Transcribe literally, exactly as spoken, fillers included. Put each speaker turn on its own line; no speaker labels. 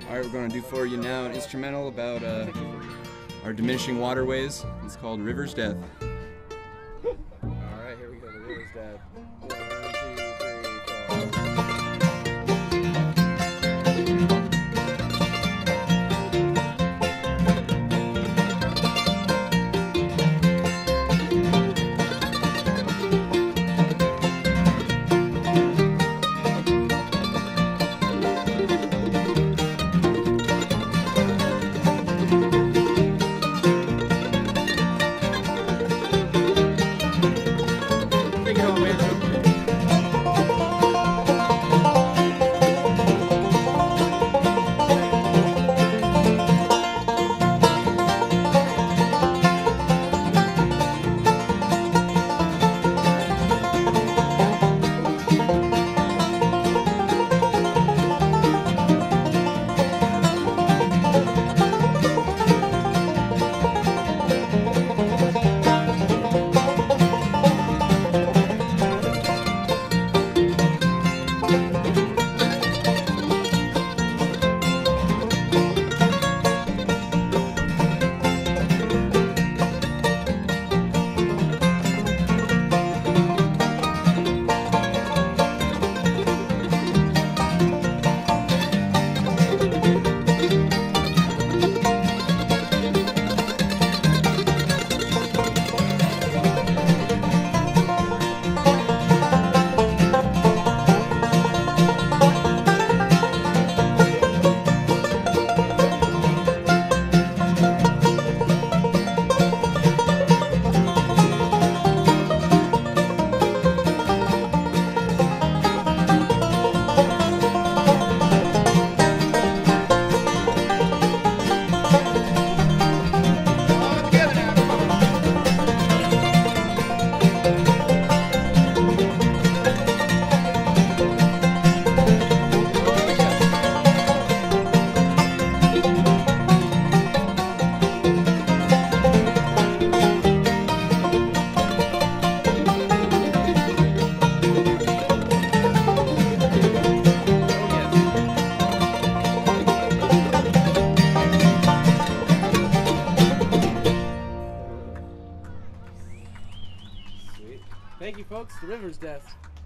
Alright, we're going to do for you now an instrumental about uh, our diminishing waterways. It's called River's Death. Alright, here we go, the River's Death. One, two, three, four.
Thank you, folks. The River's Death.